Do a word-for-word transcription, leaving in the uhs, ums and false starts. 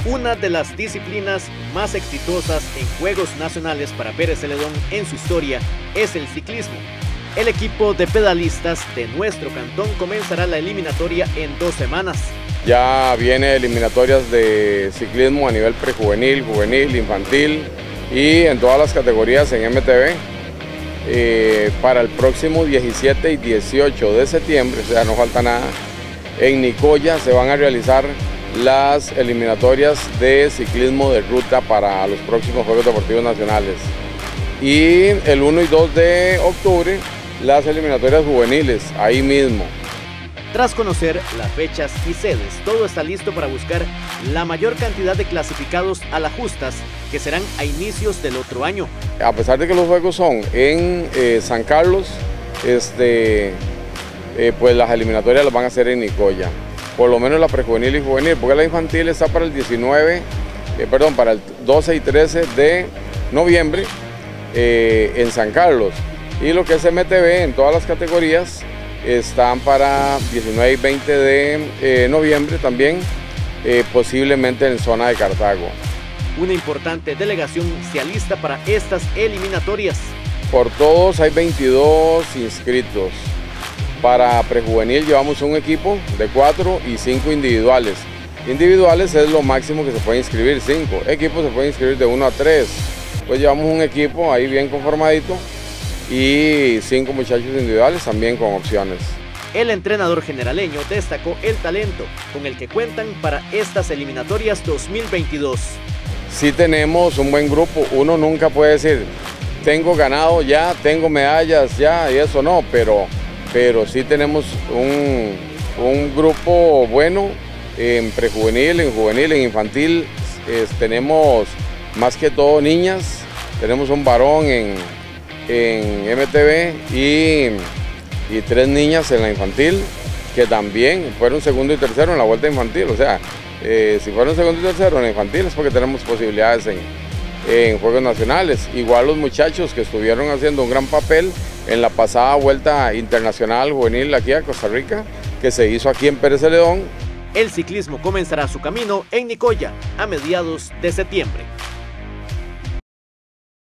Una de las disciplinas más exitosas en Juegos Nacionales para Pérez Celedón en su historia es el ciclismo. El equipo de pedalistas de nuestro cantón comenzará la eliminatoria en dos semanas. Ya viene eliminatorias de ciclismo a nivel prejuvenil, juvenil, infantil y en todas las categorías en M T V. Eh, para el próximo diecisiete y dieciocho de septiembre, o sea, no falta nada, en Nicoya se van a realizar las eliminatorias de ciclismo de ruta para los próximos Juegos Deportivos Nacionales. Y el uno y dos de octubre, las eliminatorias juveniles, ahí mismo. Tras conocer las fechas y sedes, todo está listo para buscar la mayor cantidad de clasificados a las justas, que serán a inicios del otro año. A pesar de que los juegos son en eh, San Carlos, este, eh, pues las eliminatorias las van a hacer en Nicoya. Por lo menos la prejuvenil y juvenil, porque la infantil está para el diecinueve, eh, perdón, para el doce y trece de noviembre eh, en San Carlos. Y lo que es M T V en todas las categorías están para diecinueve y veinte de eh, noviembre también, eh, posiblemente en zona de Cartago. Una importante delegación se alista para estas eliminatorias. Por todos hay veintidós inscritos. Para prejuvenil llevamos un equipo de cuatro y cinco individuales. Individuales es lo máximo que se puede inscribir, cinco. Equipos se pueden inscribir de uno a tres. Pues llevamos un equipo ahí bien conformadito y cinco muchachos individuales también con opciones. El entrenador generaleño destacó el talento con el que cuentan para estas eliminatorias dos mil veintidós. Sí tenemos un buen grupo, uno nunca puede decir, tengo ganado ya, tengo medallas ya, y eso no, pero, pero sí tenemos un, un grupo bueno en prejuvenil, en juvenil, en infantil. Es, tenemos más que todo niñas, tenemos un varón en, en M T V y, y tres niñas en la infantil, que también fueron segundo y tercero en la vuelta infantil, o sea, Eh, si fueron segundo y tercero en infantil es porque tenemos posibilidades en, en Juegos Nacionales. Igual los muchachos que estuvieron haciendo un gran papel en la pasada vuelta internacional juvenil aquí a Costa Rica, que se hizo aquí en Pérez Celedón. El ciclismo comenzará su camino en Nicoya a mediados de septiembre.